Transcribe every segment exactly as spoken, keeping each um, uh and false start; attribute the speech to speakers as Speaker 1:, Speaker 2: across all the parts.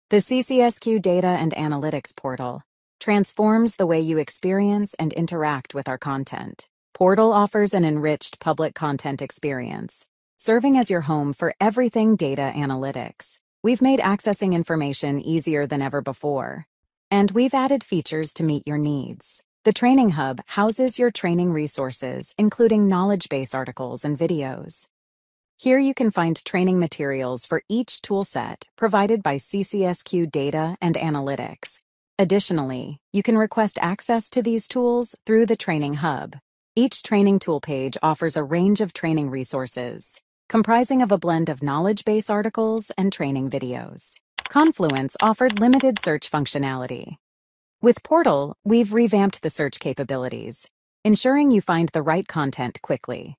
Speaker 1: The C C S Q Data and Analytics Portal transforms the way you experience and interact with our content. Portal offers an enriched public content experience, serving as your home for everything data analytics. We've made accessing information easier than ever before, and we've added features to meet your needs. The Training Hub houses your training resources, including knowledge base articles and videos. Here you can find training materials for each toolset provided by C C S Q Data and Analytics. Additionally, you can request access to these tools through the Training Hub. Each training tool page offers a range of training resources, comprising of a blend of knowledge base articles and training videos. Confluence offered limited search functionality. With Portal, we've revamped the search capabilities, ensuring you find the right content quickly.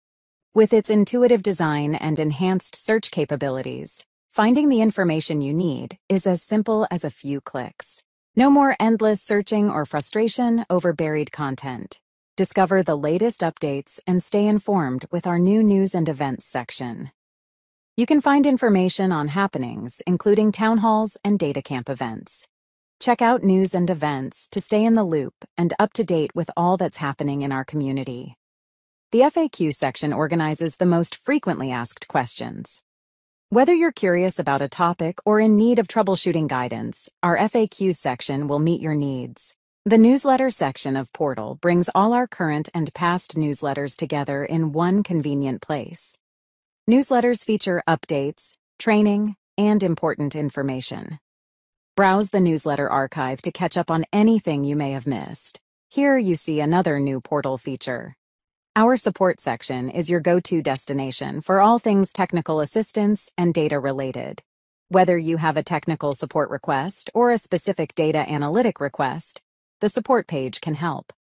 Speaker 1: With its intuitive design and enhanced search capabilities, finding the information you need is as simple as a few clicks. No more endless searching or frustration over buried content. Discover the latest updates and stay informed with our new News and Events section. You can find information on happenings, including town halls and DataCamp events. Check out News and Events to stay in the loop and up to date with all that's happening in our community. The F A Q section organizes the most frequently asked questions. Whether you're curious about a topic or in need of troubleshooting guidance, our F A Q section will meet your needs. The newsletter section of Portal brings all our current and past newsletters together in one convenient place. Newsletters feature updates, training, and important information. Browse the newsletter archive to catch up on anything you may have missed. Here you see another new Portal feature. Our support section is your go-to destination for all things technical assistance and data related. Whether you have a technical support request or a specific data analytic request, the support page can help.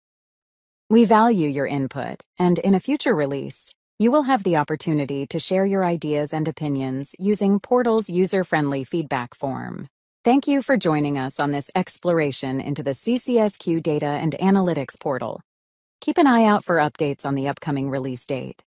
Speaker 1: We value your input, and in a future release, you will have the opportunity to share your ideas and opinions using Portal's user-friendly feedback form. Thank you for joining us on this exploration into the C C S Q Data and Analytics Portal. Keep an eye out for updates on the upcoming release date.